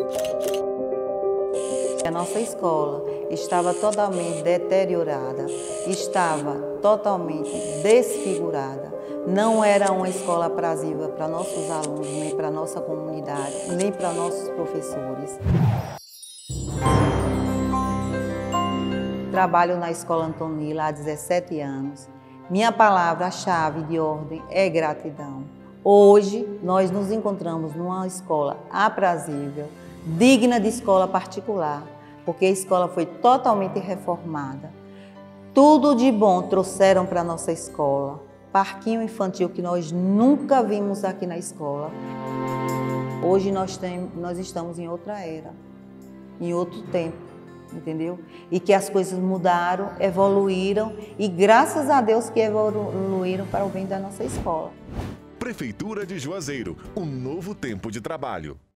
A nossa escola estava totalmente deteriorada, estava totalmente desfigurada. Não era uma escola aprazível para nossos alunos, nem para nossa comunidade, nem para nossos professores. Trabalho na Escola Antonila há 17 anos. Minha palavra-chave de ordem é gratidão. Hoje, nós nos encontramos numa escola aprazível, digna de escola particular, porque a escola foi totalmente reformada. Tudo de bom trouxeram para a nossa escola. Parquinho infantil que nós nunca vimos aqui na escola. Hoje nós estamos em outra era, em outro tempo, entendeu? E que as coisas mudaram, evoluíram e graças a Deus que evoluíram para o bem da nossa escola. Prefeitura de Juazeiro, um novo tempo de trabalho.